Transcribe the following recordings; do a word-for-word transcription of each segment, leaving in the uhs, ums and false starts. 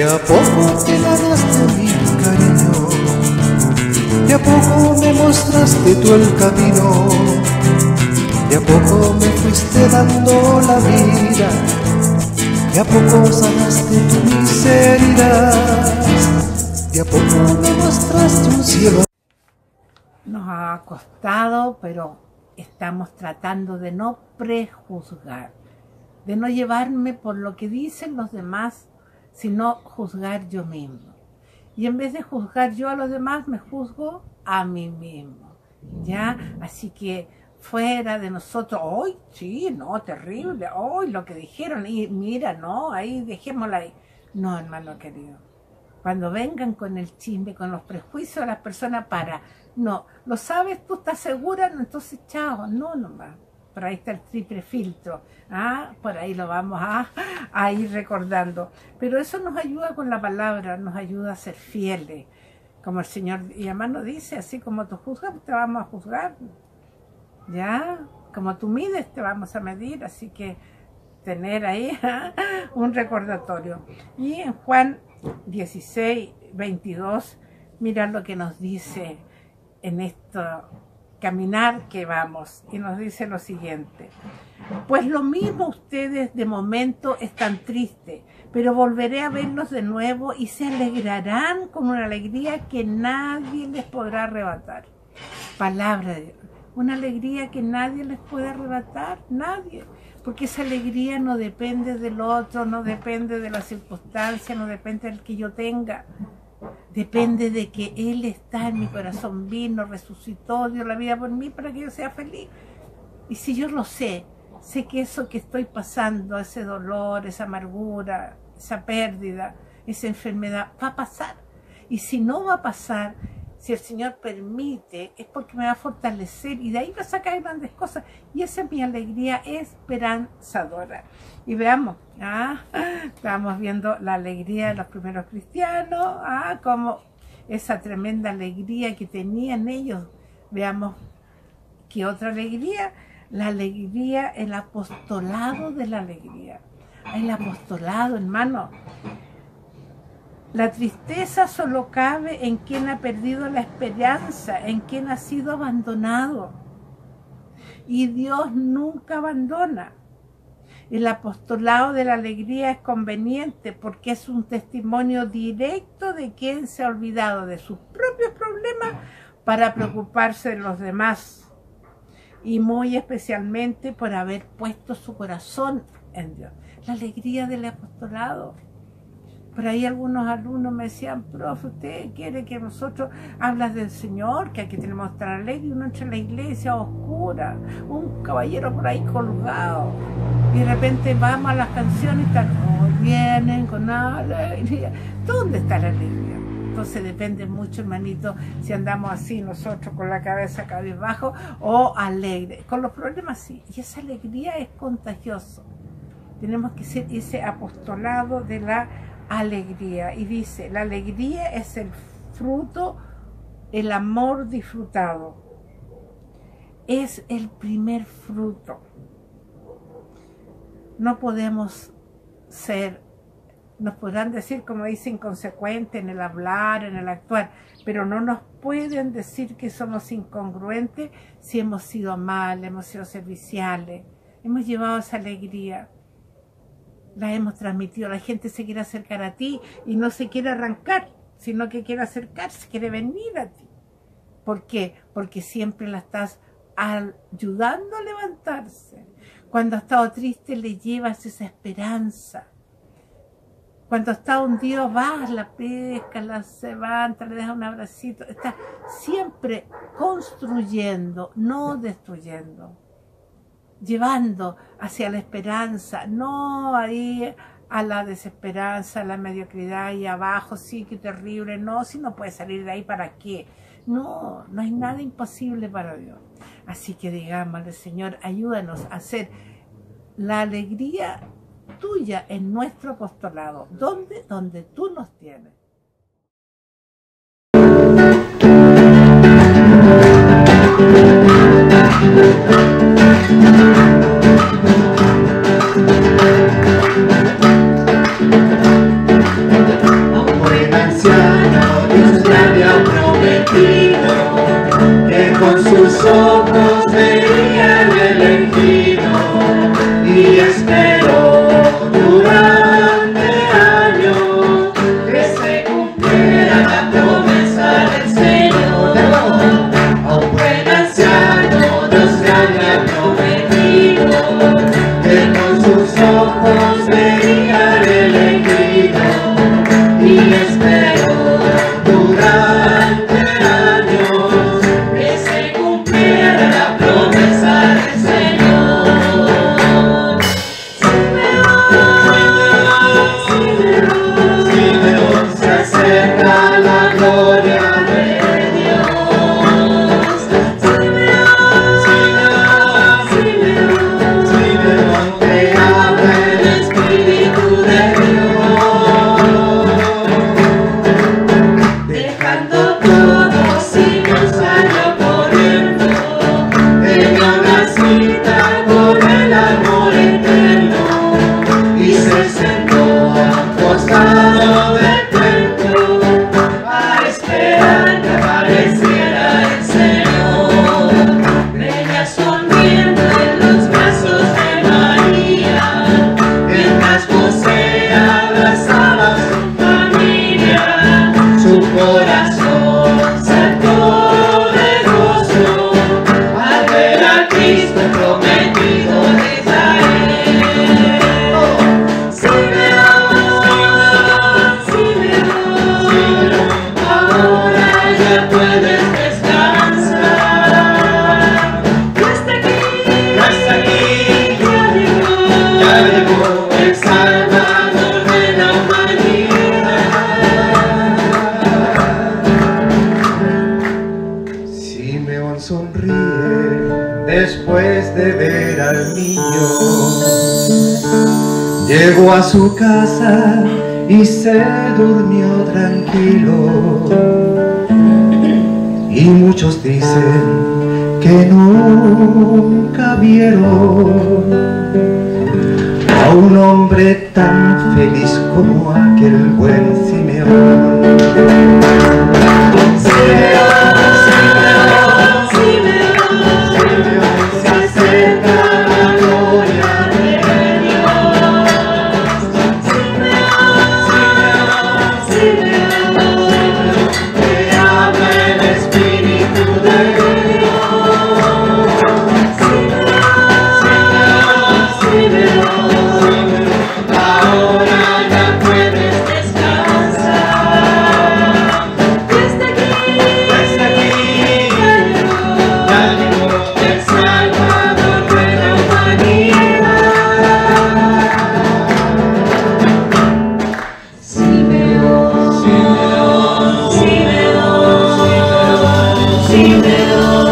a poco te ganaste mi cariño, de a poco me mostraste tú el camino, de a poco me fuiste dando la vida, de a poco sanaste tu miseria, de a poco me mostraste un cielo. Nos ha costado, pero estamos tratando de no prejuzgar, de no llevarme por lo que dicen los demás, sino juzgar yo mismo. Y en vez de juzgar yo a los demás, me juzgo a mí mismo, ¿ya? Así que fuera de nosotros, ¡ay, sí, no, terrible! ¡Ay, lo que dijeron! Y mira, no, ahí, dejémosla ahí. No, hermano querido. Cuando vengan con el chisme, con los prejuicios de las personas, para, no, ¿lo sabes? ¿Tú estás segura? No, entonces, chao, no, nomás. Por ahí está el triple filtro, ¿ah? Por ahí lo vamos a, a ir recordando. Pero eso nos ayuda con la palabra, nos ayuda a ser fieles. Como el Señor, y además nos dice, así como tú juzgas, te vamos a juzgar. ¿Ya? Como tú mides, te vamos a medir. Así que tener ahí ¿ah? un recordatorio. Y en Juan dieciséis, veintidós, mira lo que nos dice en esto caminar que vamos, y nos dice lo siguiente: pues lo mismo ustedes de momento están tristes, pero volveré a verlos de nuevo y se alegrarán con una alegría que nadie les podrá arrebatar. Palabra de Dios, una alegría que nadie les puede arrebatar, nadie, porque esa alegría no depende del otro, no depende de la circunstancia, no depende del que yo tenga. Depende de que Él está en mi corazón, vino, resucitó, dio la vida por mí para que yo sea feliz. Y si yo lo sé, sé que eso que estoy pasando, ese dolor, esa amargura, esa pérdida, esa enfermedad, va a pasar. Y si no va a pasar, si el Señor permite, es porque me va a fortalecer y de ahí va a sacar grandes cosas. Y esa es mi alegría esperanzadora. Y veamos, ¿ah? Estamos viendo la alegría de los primeros cristianos, ¿ah? Como esa tremenda alegría que tenían ellos. Veamos qué otra alegría, la alegría, el apostolado de la alegría. El apostolado, hermano. La tristeza solo cabe en quien ha perdido la esperanza, en quien ha sido abandonado. Y Dios nunca abandona. El apostolado de la alegría es conveniente porque es un testimonio directo de quien se ha olvidado de sus propios problemas para preocuparse de los demás. Y muy especialmente por haber puesto su corazón en Dios. La alegría del apostolado. Por ahí algunos alumnos me decían, profe, ¿usted quiere que nosotros hablas del Señor? Que aquí tenemos que estar alegres, y uno entra en la iglesia oscura, un caballero por ahí colgado, y de repente vamos a las canciones y están, oh, vienen con alegría. ¿Dónde está la alegría? Entonces depende mucho, hermanito, si andamos así nosotros con la cabeza cabizbajo o alegre. Con los problemas sí, y esa alegría es contagiosa. Tenemos que ser ese apostolado de la alegría. Y dice, la alegría es el fruto, el amor disfrutado. Es el primer fruto. No podemos ser, nos podrán decir, como dice, inconsecuentes en el hablar, en el actuar, pero no nos pueden decir que somos incongruentes si hemos sido amables, hemos sido serviciales, hemos llevado esa alegría. La hemos transmitido, la gente se quiere acercar a ti y no se quiere arrancar, sino que quiere acercarse, quiere venir a ti. ¿Por qué? Porque siempre la estás ayudando a levantarse. Cuando ha estado triste le llevas esa esperanza. Cuando está hundido vas, la pesca, la levanta, le dejas un abracito. Está siempre construyendo, no destruyendo. Llevando hacia la esperanza, no ahí a la desesperanza, a la mediocridad y abajo, sí, qué terrible, no, si no puedes salir de ahí, ¿para qué? No, no hay nada imposible para Dios. Así que digámosle, Señor, ayúdanos a hacer la alegría tuya en nuestro apostolado. ¿Dónde? Donde tú nos tienes. Thank you. ojos veían el elegido y esperó durante años que se cumpliera la promesa del Señor. Simeón, Simeón, se acerca la gloria de Dios. Simeón, Simeón, Simeón, Simeón, te habla el Espíritu de Dios. Dejando todo, Simeón salió corriendo, tenía una cita con el amor eterno y se sentó a un costado del templo a esperar que apareciera el Señor. Venía sonriendo en los brazos de María, mientras José abrazaba a su familia. Su corazón saltó de gozo al ver a Cristo prometido de Israel. Simeón, Simeón, Simeón, ahora ya puedes descansar. Ya está aquí, ya está aquí, ya llegó, ya llegó el Salvador de la humanidad. Simeón sonríe después de ver al niño. Llegó a su casa y se durmió tranquilo. Y muchos dicen que nunca vieron a un hombre tan feliz como aquel buen Simeón. Simeón, Simeón, Simeón, Simeón, se acerca la gloria de Dios. Simeón, Simeón, Simeón, te habla el Espíritu de Dios. Simeón, Simeón, Simeón, ahora ya puedes descansar. Ya está aquí, ya está aquí, ya llegó el Salvador de la humanidad. Simeón, Simeón, Simeón, Simeón, Simeón,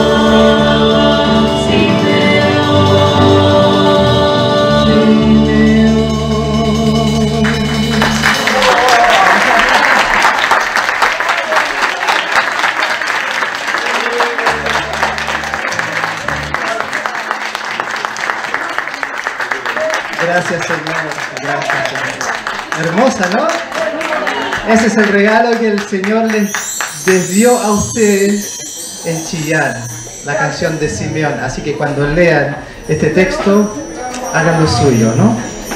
Gracias, Señor. Gracias, Señor. Hermosa, ¿no? Ese es el regalo que el Señor les, les dio a ustedes en Chillán, la canción de Simeón. Así que cuando lean este texto, hagan lo suyo, ¿no?